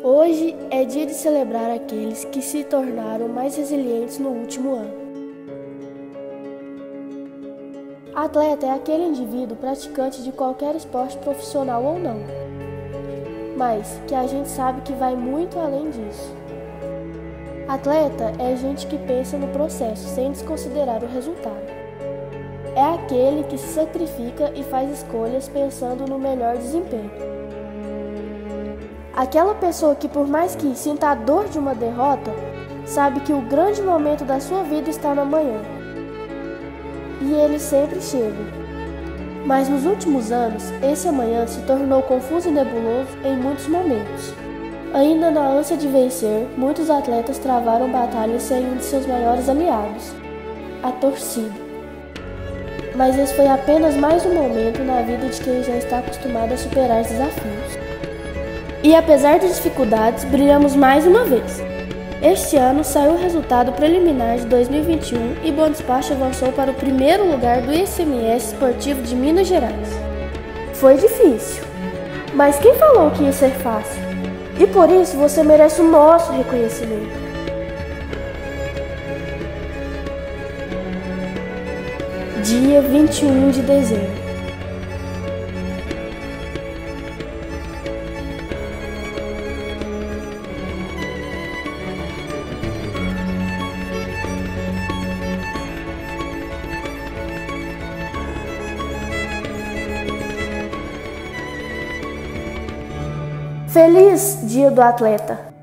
Hoje é dia de celebrar aqueles que se tornaram mais resilientes no último ano. Atleta é aquele indivíduo praticante de qualquer esporte profissional ou não, mas que a gente sabe que vai muito além disso. Atleta é gente que pensa no processo sem desconsiderar o resultado. É aquele que se sacrifica e faz escolhas pensando no melhor desempenho. Aquela pessoa que, por mais que sinta a dor de uma derrota, sabe que o grande momento da sua vida está no amanhã. E ele sempre chega. Mas nos últimos anos, esse amanhã se tornou confuso e nebuloso em muitos momentos. Ainda na ânsia de vencer, muitos atletas travaram batalhas sem um de seus maiores aliados, a torcida. Mas esse foi apenas mais um momento na vida de quem já está acostumado a superar os desafios. E apesar das dificuldades, brilhamos mais uma vez. Este ano saiu o resultado preliminar de 2021 e Bom Despacho avançou para o primeiro lugar do ICMS Esportivo de Minas Gerais. Foi difícil, mas quem falou que ia ser fácil? E por isso você merece o nosso reconhecimento. Dia 21 de dezembro. Feliz Dia do Atleta!